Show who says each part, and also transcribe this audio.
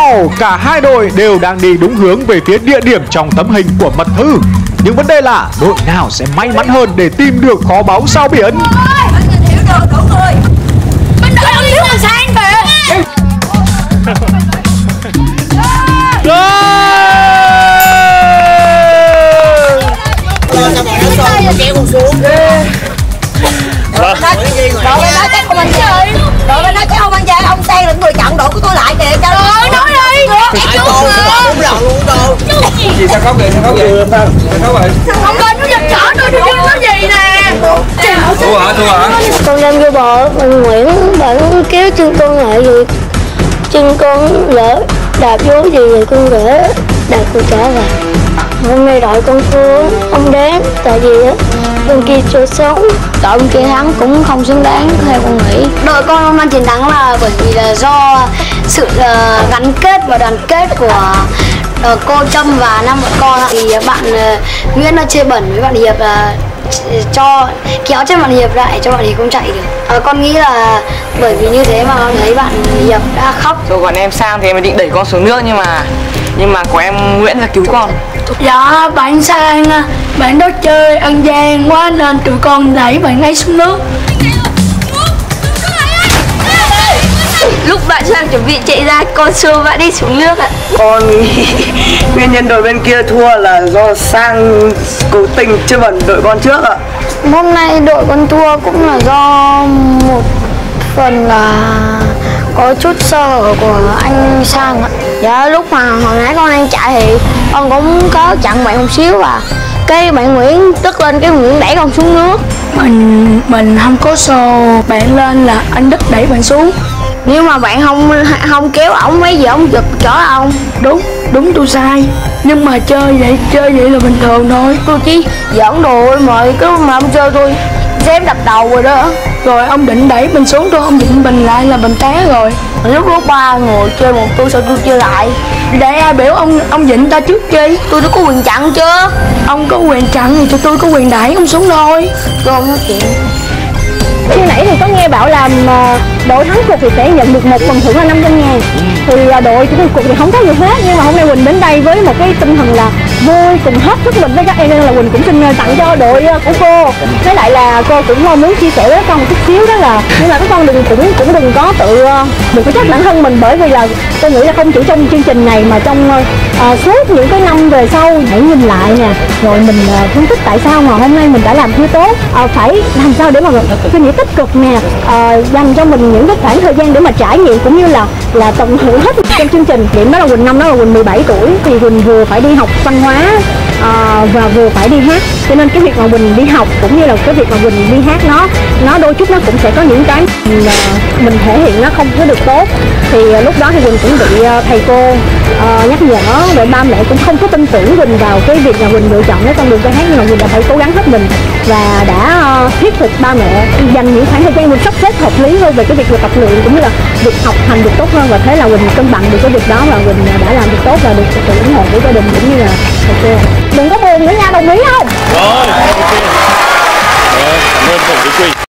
Speaker 1: Wow, cả hai đội đều đang đi đúng hướng về phía địa điểm trong tấm hình của mật thư. Nhưng vấn đề là đội nào sẽ may mắn hơn để tìm được kho báu sao biển.
Speaker 2: Anh nhìn hiểu được đủ người. Bên đội ông Thiếu Hoàng Sang kìa.
Speaker 3: Kéo con xuống.
Speaker 2: Đội bên đó chắc không ăn chơi. Đội bên đó chắc không ăn chơi. Ông Sang là người chặn đội của tôi lại kìa. Trời ơi, nói đi.
Speaker 3: Ai cô đúng lần luôn đâu.
Speaker 4: Gì sao khóc vậy? Sao khóc vậy? Sao khóc vậy?
Speaker 2: Ông lên nó giật chở tôi nói gì nè.
Speaker 4: Thua hả?
Speaker 5: Con đang vô bờ, mình Nguyễn bạn kéo chân con lại rồi chân con lỡ đạp vô gì vậy con để đạp con trở về. Hôm nay đội con thua, không đáng, tại vì bên kia chưa sống, đội bên kia thắng cũng không xứng đáng theo con nghĩ. Đội con hôm nay chiến thắng là bởi vì là do sự gắn kết và đoàn kết của cô Trâm và năm bọn con. Thì bạn Nguyễn nó chê bẩn với bạn Hiệp là cho kéo chân bạn Hiệp lại cho bạn Hiệp không chạy được. Con nghĩ là bởi vì như thế mà con thấy bạn Hiệp đã khóc.
Speaker 6: Rồi còn em Sang thì em định đẩy con xuống nước nhưng mà có em Nguyễn là cứu con.
Speaker 5: Dạ bạn Sang bạn đó chơi ăn gian quá nên tụi con đẩy bạn ấy xuống nước.
Speaker 2: Lúc bạn Sang chuẩn bị chạy ra, con xua bạn đi xuống nước ạ.
Speaker 3: Con nghĩ nguyên nhân đội bên kia thua là do Sang cố tình chưa bẩn đội con trước ạ.
Speaker 5: Hôm nay đội con thua cũng là do một phần là có chút sơ hở của anh Sang ạ. Dạ lúc mà hồi nãy con đang chạy thì con cũng có chặn bạn một xíu và cái bạn Nguyễn tức lên cái Nguyễn đẩy con xuống nước. Mình không có xô bạn lên là anh Đức đẩy bạn xuống. Nếu mà bạn không kéo ổng mấy giờ ổng giật chở ông. Đúng tôi sai. Nhưng mà chơi vậy là bình thường thôi. Tôi chỉ giỡn đồ mà cứ mà ông chơi tôi dám đập đầu rồi đó. Rồi ông định đẩy mình xuống, tôi không định mình lại là mình té rồi. Lúc ba ngồi chơi một tôi sao tôi chơi lại. Để ai biểu ông dịnh ta trước chi. Tôi đã có quyền chặn chưa. Ông có quyền chặn thì cho tôi có quyền đẩy ông xuống thôi. Tôi không nói chuyện.
Speaker 7: Khi nãy thì có nghe bảo là đội thắng cuộc thì sẽ nhận được một phần thưởng là 500.000. Thì đội chủ cuộc thì không có gì hết, nhưng mà hôm nay Quỳnh đến đây với một cái tinh thần là vui cùng hết sức mình với các em nên là Quỳnh cũng xin tặng cho đội của cô. Với lại là cô cũng muốn chia sẻ với con một chút xíu đó là nhưng mà các con cũng đừng có đừng có trách bản thân mình, bởi vì là tôi nghĩ là không chỉ trong chương trình này mà trong suốt những cái năm về sau hãy nhìn lại nè, rồi mình phân tích tại sao mà hôm nay mình đã làm chưa tốt, phải làm sao để mà suy nghĩ tích cực nè, dành cho mình những cái khoảng thời gian để mà trải nghiệm cũng như là tận hưởng hết trong chương trình. Điểm đó là Quỳnh năm đó là Quỳnh 17 tuổi thì Quỳnh vừa phải đi học văn hóa và vừa phải đi hát, cho nên cái việc mà Quỳnh đi học cũng như là cái việc mà Quỳnh đi hát nó đôi chút nó cũng sẽ có những cái mình thể hiện nó không có được tốt. Thì lúc đó thì Quỳnh cũng bị thầy cô nhắc nhở, rồi ba mẹ cũng không có tin tưởng Quỳnh vào cái việc là Quỳnh lựa chọn cái con đường ca hát, nhưng mà Quỳnh đã phải cố gắng hết mình và đã thuyết phục ba mẹ dành những khoảng thời gian mình sắp xếp hợp lý hơn về cái việc tập luyện cũng như là việc học hành được tốt hơn, và thế là Quỳnh cân bằng được cái việc đó và Quỳnh đã làm được tốt và được sự ủng hộ của gia đình cũng như là thầy cô. Đừng có buồn nữa nha, đồng ý không?
Speaker 8: Rồi, cảm ơn Tổng Bí Quỳnh.